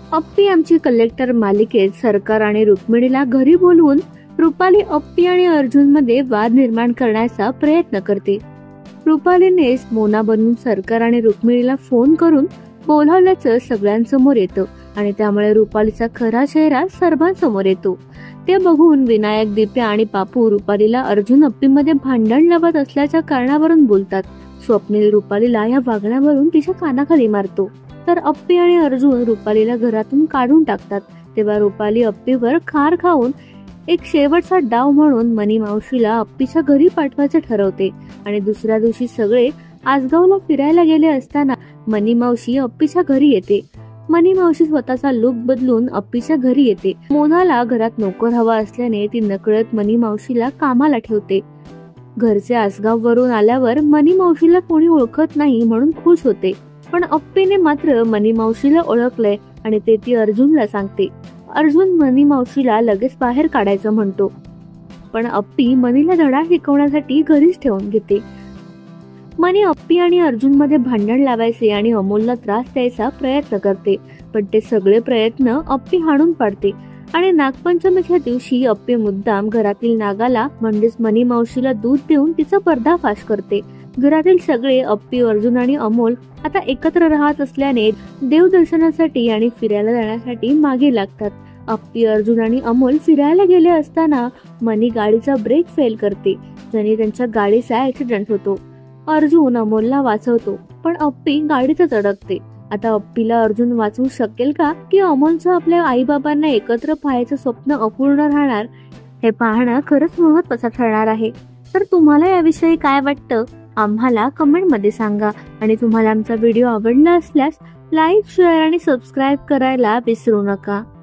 अप्पी आमची कलेक्टर मालिकेत सरकार आणि रुक्मिणीला घरी बोलवून रुपाली अप्पी आणि अर्जुन मध्ये वाद निर्माण करण्याचा प्रयत्न करते. रुपालीनेच मोना बनून सरकार आणि रुक्मिणीला फोन करून बोलावल्याचं सगळ्यांसमोर येतं आणि त्यामुळे रुपालीचा खरा चेहरा सर्वांसमोर येतो. ते बघून विनायक, दिप्या आणि पापू रुपालीला अर्जुन अप्पी मध्ये भांडण लावत असल्याच्या कारणावरून बोलतात. स्वप्नील रुपालीला या वागण्यावरून तिच्या कानाखाली मारतो, तर अप्पी आणि अर्जुन रुपालीला घरातून काढून टाकतात. तेव्हा रुपाली अप्पीवर खार खाऊन एक शेवटचा डाव म्हणून मनी मावशीला अप्पीच्या घरी पाठवायचे ठरवते आणि दुसऱ्या दिवशी सगळे आसगावला फिरायला गेले असताना मनी मावशी अप्पीच्या घरी येते. मनी मावशी स्वतःचा लुक बदलून अप्पीच्या घरी येते. मोनाला घरात नोकर हवा असल्याने ती नकळत मनी मावशीला कामाला ठेवते. घरचे आसगाव वरून आल्यावर मनी मावशीला कोणी ओळखत नाही म्हणून खुश होते, पण अप्पीने मात्र मनी मावशीला ओळखलंय आणि ते ती अर्जुनला सांगते. अर्जुन मनी मावशीला लगेच बाहेर काढायचं म्हणतो, पण अप्पी मनीला धडा शिकवण्यासाठी घरीच ठेवून घेते. मनी अप्पी आणि अर्जुन मध्ये भांडण लावायचे आणि अमोलला त्रास द्यायचा प्रयत्न करते, पण ते सगळे प्रयत्न अप्पी हाणून पाडते आणि नागपंचमीच्या दिवशी अप्पी मुद्दाम घरातील नागाला म्हणजेच मनी मावशीला दूध देऊन तिचा पर्दाफाश करते. घरातील सगळे अप्पी, अर्जुन आणि अमोल आता एकत्र राहत असल्याने देवदर्शनासाठी आणि फिरायला जाण्यासाठी मागे लागतात. अप्पी, अर्जुन आणि अमोल फिरायला गेले असताना मनी गाडीचा ब्रेक फेल करते, ज्याने त्यांच्या गाडीचा ऍक्सिडेंट होतो. अर्जुन अमोलला वाचवतो, पण अप्पी गाडीतच अडकते. आता अप्पीला अर्जुन वाचवू शकेल का, की अमोलचं आपल्या आई बाबांना एकत्र पाहायचं स्वप्न अपूर्ण राहणार, हे पाहणं खरंच महत्त्वाचं ठरणार आहे. तर तुम्हाला याविषयी काय वाटतं आम्हाला कमेंट मध्ये सांगा आणि तुम्हाला आमचा व्हिडिओ आवडला असल्यास लाईक, शेअर आणि सबस्क्राईब करायला विसरू नका.